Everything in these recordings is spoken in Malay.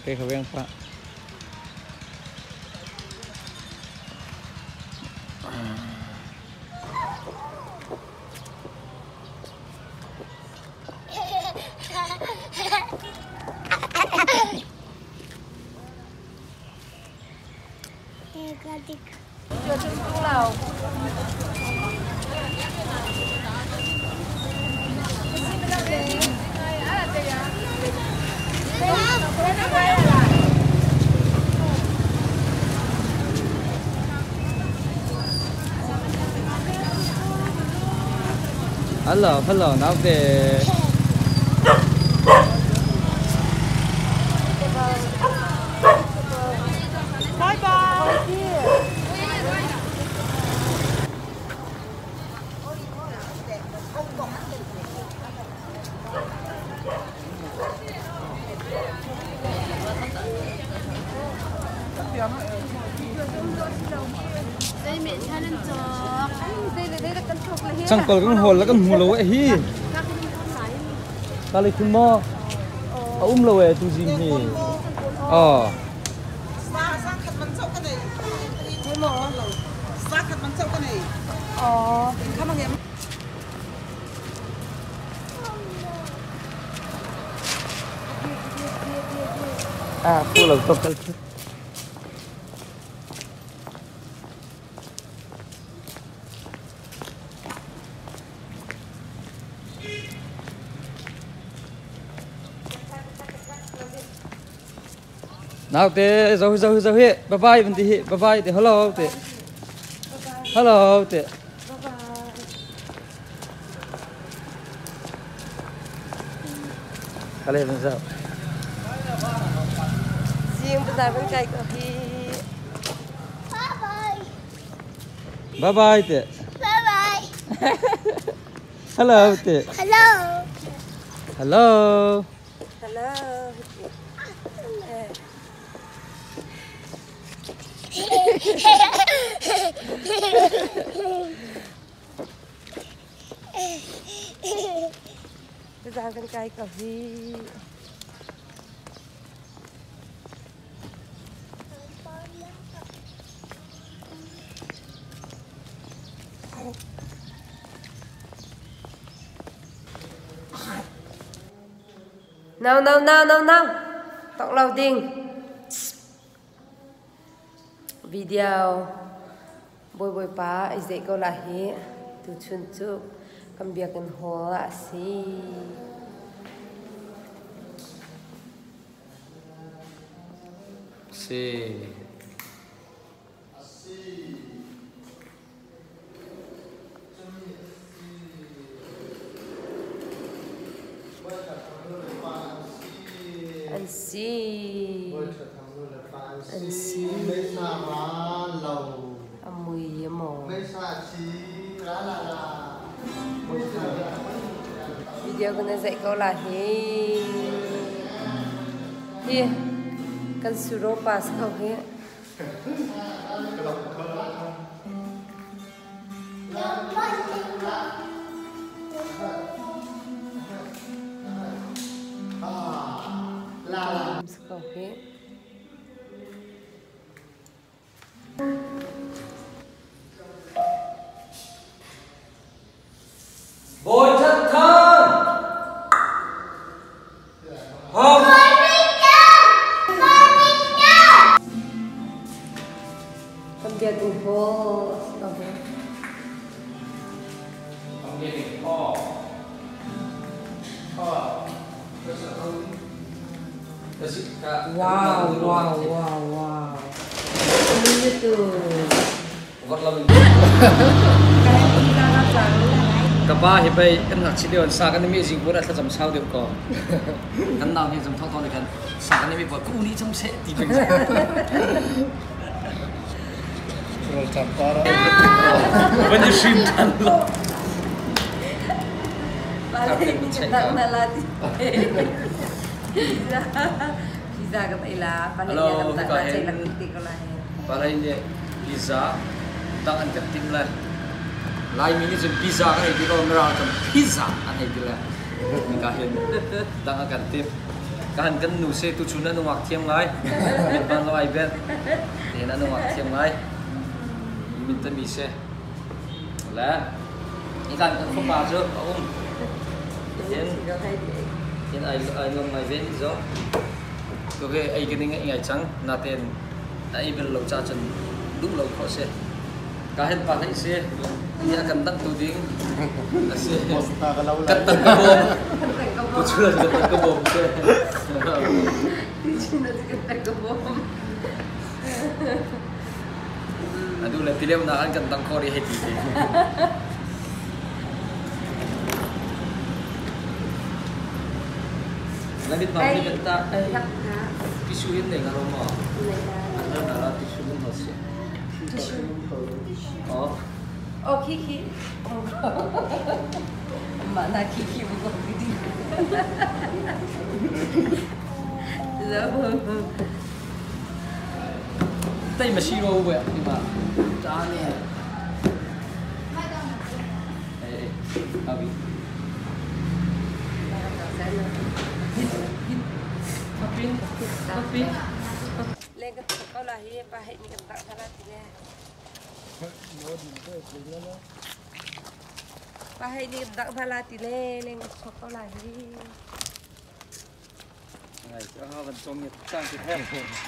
Oke, kaweng Pak. Hello, hello, now the bye bye. chẳng có cái hồn là cái mù lỗ ấy hi ta lấy phun mò lỗ ấy tu gì nhỉ phu là tốt thật. Nào te jauh he bye bye bentar he bye bye te hello te hello te kalian bisa Riêng bây giờ vẫn cày cà phê. bye bye te Bye bye. hello te Hello. hello Hello. Bây giờ vẫn cày cà phê. Nào. Tóc loading. Video. Boy pa izay ko lahi. Tuchun tu. Kambiyakin hola si. si Anh si Amui mo video ko na sa ikaw lahi here kan suro pas kau here kau here Bồi chất thân Hồng Kambiyakin ho kau here wow ini tuh Kapa hibai kan nak sidion sa kan mi jing pura thajam sau dim ko kan naw ni jam thong thong kan sa kan mi bo ku ni jam se ti beng rol tampara when you shim tan lo balik tak melati pizza ka ila balik ya tak cai lagi ko lah para ini pizza tangan ketim lah lai mini jam pizza kan itu kalau merah jam pizza kan itu lah nikahin tangan ketim kan nu se tu chuna nu mak thiam ngai min ban lo ai ben te na nu mak thiam ngai min ta mi se la ikan kan không bao giờ ông hiện ai long mai ven zo có cái ai cái này ngày trắng na tiền ai bên lâu cha chân đúng lâu khó se cả hết ba thấy se nhà cần tận tu tiếng là se cắt tận cái bom tu chưa cắt tận cái bom se aduh lah tidak menahan kentang kori hati Langit mampu kita tisuin deh kalau mau. Ada nara tisuin masih. Oh. Oh Kiki. Mana Kiki bukan gini. Tay masih roh ya, di mana? Jangan. Abi. Kopi. Lên cái câu là hi ba hệ những cái tạo ra thì nè. Ba hệ những tạo ra thì nè lên cái câu là hi. Này cho họ vẫn trông nhiệt sang thịt heo.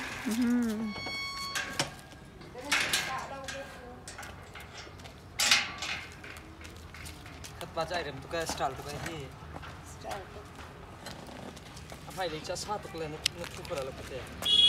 Cắt ba chạy được cái style của cái gì? Style. Apa ini cas satu kalian itu kurang lebih ya.